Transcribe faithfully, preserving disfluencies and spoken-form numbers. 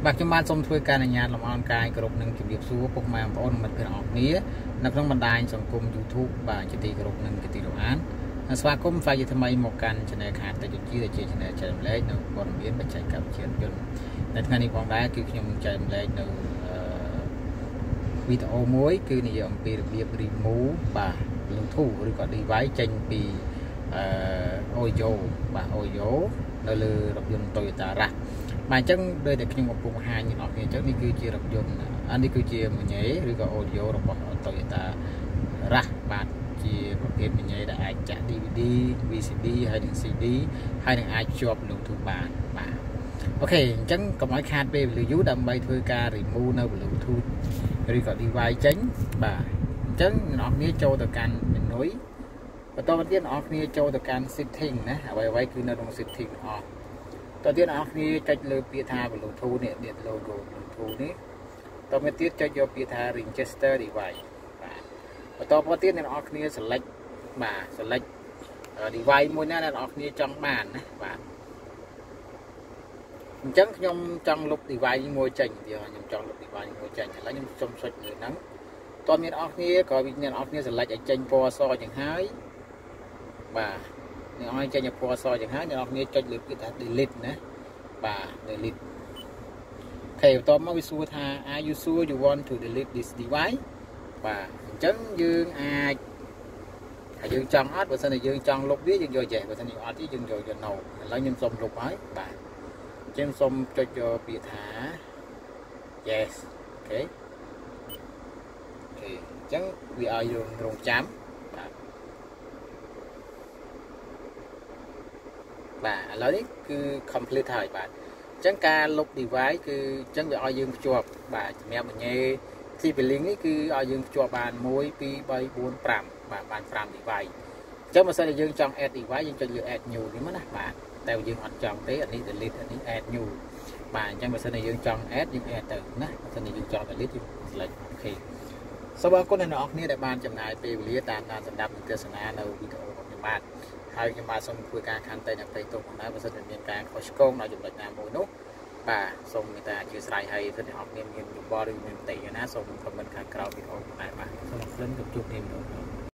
បាទខ្ញុំបានសូមធ្វើការអនុញ្ញាតលំអរកាយគ្រប់នឹងជំរាបសួរពុកម៉ែបងប្អូនមិត្តភក្តិអរគ្នានៅក្នុងបណ្ដាញសង្គម YouTube បាទជាទីគោរពនិងជាទីរាប់អានស្វាគមន៍ផ្សាយជាថ្មីមកកាន់ Channel ខាតតិចជាដែលជា Channel ចែករំលែកនៅព័ត៌មានបច្ចេកវិទ្យាយន្តនៅថ្ងៃនេះផងដែរគឺខ្ញុំចែករំលែកនៅវីដេអូមួយគឺនិយាយអំពីរបៀប remove បាទ Bluetooth ឬក៏ device ចេញពីអឺ audio បាទ audio នៅលើរថយន្ត Toyota Rush បាទអញ្ចឹងដោយតែខ្ញុំកំពុងបង្ហាញអ្នកនរគ្នាអញ្ចឹងនេះគឺជារថយន្តអានេះគឺជាមញ៉េឬក៏ audio របស់ Toyota Rush បាទជាប្រភេទមញ៉េដែលអាចចាក់ đê vê đê vê xê đê ហើយនិង xê đê ហើយនឹងអាចភ្ជាប់ Bluetooth បានបាទអូខេអញ្ចឹងកុំឲ្យខាតពេលវេលាយូរដើម្បីធ្វើការ remove នៅ Bluetooth ឬក៏ device ចេញបាទអញ្ចឹងអ្នកនរគ្នាចូលទៅកាន់ menu បន្តមកទៀតអ្នកនរគ្នាចូលទៅកាន់ setting ណាអ្វីអ្វីគឺនៅក្នុង setting អស់តទៅទៀតអ្នកនរគ្នាចុចលើពាក្យថា Bluetooth នេះនេះ logo Bluetooth នេះតទៅមកទៀតចុចយកពាក្យថា register device បាទបន្តមកទៀតអ្នកនរគ្នា select បាទ select device មួយណាអ្នកនរគ្នាចង់បានណាបាទអញ្ចឹងខ្ញុំចង់លុប device មួយចេញទៀតខ្ញុំចង់លុប device មួយចេញឥឡូវខ្ញុំសុំ switch លើហ្នឹងតើមានអ្នកនរគ្នាក៏អ្នកនរគ្នា select ឲ្យចេញពណ៌សចឹងហើយបាទអ្នកឲ្យចេញពណ៌សចឹងហើយអ្នកនរគ្នាចុចលើពាក្យថា delete ណាបាទ delete អូខេបន្ទាប់មកវាសួរថា are you sure you want to delete this device បាទអញ្ចឹងយើងអាចហើយយើងចង់អត់បើសិនជាយើងចង់លុបវាយើងយក yes បើសិនជាអត់ទេយើងយក no ឥឡូវខ្ញុំសុំលុបហើយបាទអញ្ចឹងសុំចុចយកពាក្យថា yes អូខេអូខេអញ្ចឹងវាឲ្យយើងរងចាំបាទបាទឥឡូវនេះគឺ complete ហើយបាទអញ្ចឹងការលុប device គឺអញ្ចឹងវាឲ្យយើងភ្ជាប់បាទសម្រាប់ញ៉េ TP-Link នេះគឺឲ្យយើងភ្ជាប់បានone two three four fiveបាទបានfive device អញ្ចឹងបើសិនជាយើងចង់ add device យើងចុចលើ add new នេះមកណាបាទតែយើងអត់ចង់ទេអានេះ delete អានេះ add new បាទអញ្ចឹងបើសិនជាយើងចង់ add យើង add ទៅណាបើសិនជាយើងចង់ delete យើង select អូខេសូមអរគុណដល់អ្នកនរគ្នាដែលបានចំណាយពេលវេលាតាមដានសម្ដាប់និងទស្សនានៅវីដេអូរបស់ខ្ញុំបាទហើយខ្ញុំបាទសូមធ្វើការខន្តីនិងផ្ទៃទោសផងដែរបើសិនជាមានការខុសឆ្គងដល់ចំណុចណាមួយនោះបាទសូមមេត្តាអធិស្ឋានឲ្យសិទ្ធិអ្នកនរគ្នាមានយោបល់ឬមានមតិយ៉ាងណាសូមខមមិនខាងក្រោមវីដេអូផងដែរបាទសូមអរគុណជួបគ្នាម្ដង